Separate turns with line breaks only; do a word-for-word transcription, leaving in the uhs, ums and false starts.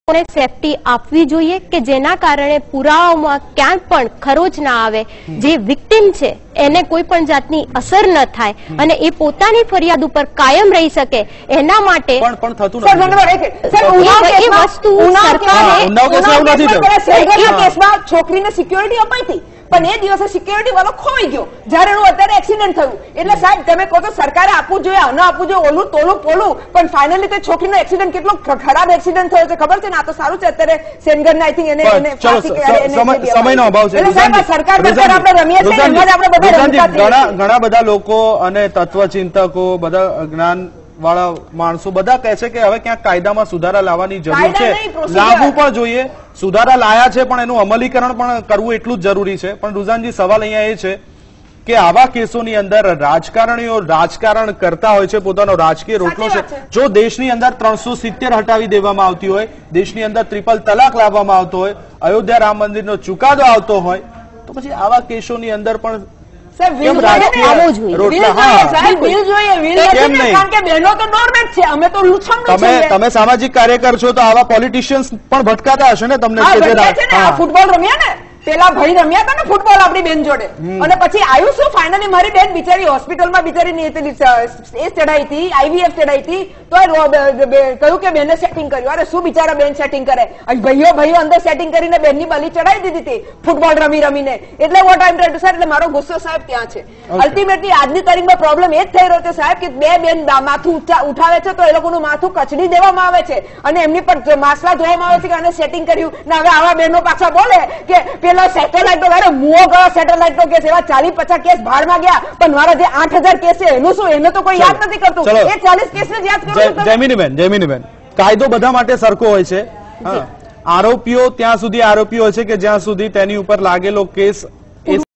Safety આપવી જોઈએ કે જેના કારણે પુરાવામાં ક્યાંય પણ ખરોચ ના આવે, જે વિક્ટિમ છે એને કોઈ પણ જાતની અસર ન થાય અને એ પોતાની ફરિયાદ ઉપર કાયમ રહી શકે એના માટે
પણ પણ થતું નથી
એ વસ્તુ સરકારે
કેસમાં છોકરીને સિક્યોરિટી અપાઈ હતી પણ એ દિવસે સિક્યોરિટી વાળો ખોવાઈ ગયો જ્યારે એનું અત્યારે એક્સિડન્ટ થયું. એટલે સાહેબ તમે કહો તો સરકારે આપવું જોઈએ, ન આપવું જોઈએ, ઓલું તોલું પોલું, પણ ફાઇનલી તો છોકરીનો એક્સિડન્ટ કેટલો ખરાબ એક્સિડન્ટ થયો છે ખબર છે ને? આ તો સારું છે અત્યારે સેનગર ને આઈ થિંક એને
સમયનો અભાવ છે.
સરકાર આપણે રમીએ છીએ એમાં જ આપણે બધા
ઘણા બધા લોકો અને તત્વચિંતકો બધા જ્ઞાન વાળા માણસો બધા કહે છે કે હવે ક્યાંક કાયદામાં સુધારા લાવવાની જરૂર છે, લાવવું પણ જોઈએ. સુધારા લાયા છે પણ એનું અમલીકરણ પણ કરવું એટલું જ જરૂરી છે. પણ રુઝાનજી, સવાલ અહીંયા એ છે કે આવા કેસોની અંદર રાજકારણીઓ રાજકારણ કરતા હોય છે, પોતાનો રાજકીય રોટલો છે. જો દેશની અંદર ત્રણસો સિત્તેર હટાવી દેવામાં આવતી હોય, દેશની અંદર ટ્રિપલ તલાક લાવવામાં આવતો હોય, અયોધ્યા રામ મંદિરનો ચુકાદો આવતો હોય, તો પછી આવા કેસોની અંદર પણ તમે સામાજિક કાર્યકર છો તો આવા પોલિટિશિયન્સ પણ ભટકાતા હશે ને તમને?
ફૂટબોલ રમ્યા ને પેલા ભાઈ રમ્યા હતા ને ફૂટબોલ આપણી બેન જોડે, અને પછી આવ્યું શું ફાઇનલી મારી બેન બિચારી હોસ્પિટલમાં બિચારી એ ચડાઈ હતી, આઈવીએફ ચડાઈ હતી, તો કહ્યું કે બેને સેટિંગ કર્યું. અરે શું બિચારા બેન સેટિંગ કરે? ભાઈઓ ભાઈઓ અંદર સેટિંગ કરીને બેનની બલી ચડાવી દીધી હતી ફૂટબોલ રમી રમીને. એટલે what I am trying to say, એટલે મારો ગુસ્સો સાહેબ ત્યાં છે. અલ્ટિમેટલી આજની તારીખમાં પ્રોબ્લેમ એ જ થઈ રહ્યો છે સાહેબ કે બે બેન માથું ઉઠાવે છે તો એ લોકોનું માથું કચડી દેવામાં આવે છે અને એમની પર માસલા જોવામાં આવે છે કે આને સેટિંગ કર્યું ને. હવે આવા બહેનો પાછા બોલે કે સેટેલાઇટ નો અરે મુઓ ગયો સેટેલાઇટ નો કેસ, એવા ચાલીસ પચાસ કેસ ભાડમાં ગયા, પણ મારા જે આઠ હજાર કેસ છે એનું શું? એને તો કોઈ યાદ નથી કરતું. એ ચાલીસ કેસ ને યાદ કરો.
જયમિનીબેન, જયમિનીબેન, કાયદો બધા માટે સરખો હોય છે. આરોપીઓ ત્યાં સુધી આરોપીઓ હોય છે કે જ્યાં સુધી તેની ઉપર લાગેલો કેસ